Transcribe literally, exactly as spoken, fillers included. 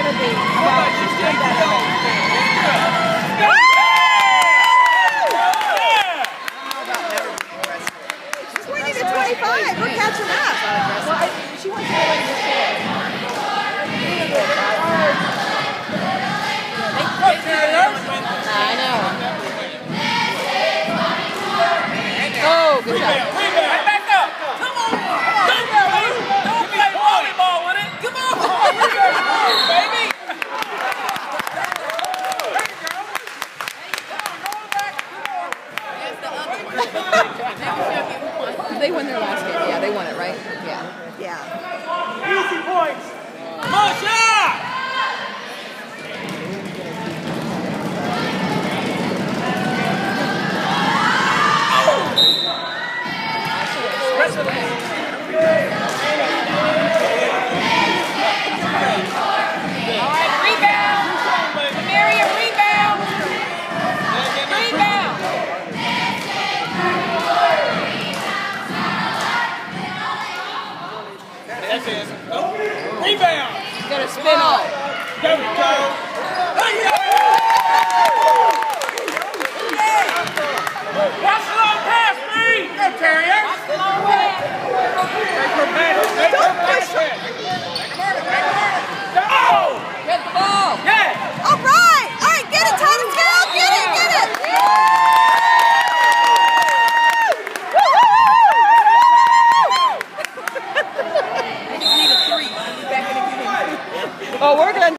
going to be about she's done that already. She's winning to twenty-five. We're catching up. Well, I, she wants to go into the show. I know. Oh, good job. Rebound. Back up. Come on. Don't play volleyball with it. Come on. Rebound, baby. They won their last game. Yeah, they won it, right? Yeah. Yeah. Easy points. Masha! Rebound! You gotta spin off. There we go! Watch the long pass, me! Go, Terrier! Watch the long pass! Make her pass! Make her pass!